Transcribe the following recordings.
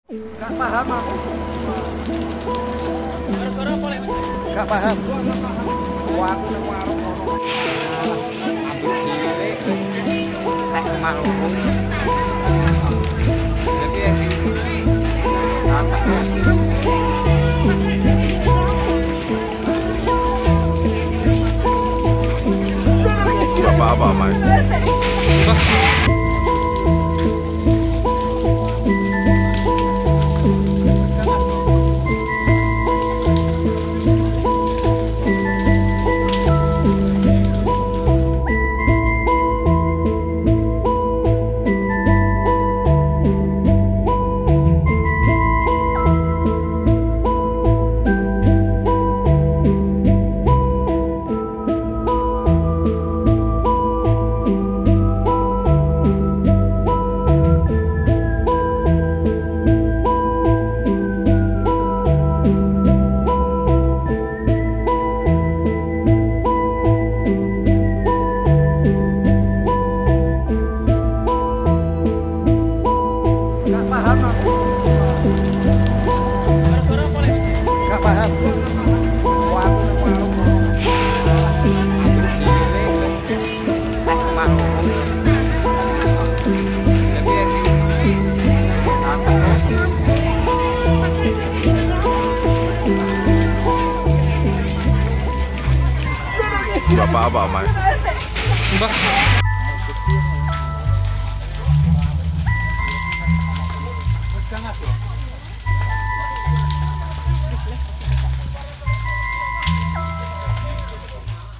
Gak paham aku. Gak paham. Wah, aku nang warung ngono. Ambil cilik. Nek mau. Jadi ya Gak apa-apa, Mas. gak paham aku. Gak paham. Wah, aku nang warung ngono. Ambil cilik. Nek mau. Jadi Gak apa-apa, Mas.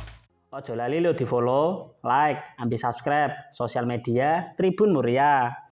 Ojo lali lo di follow, like, ambil subscribe sosial media Tribun Muria.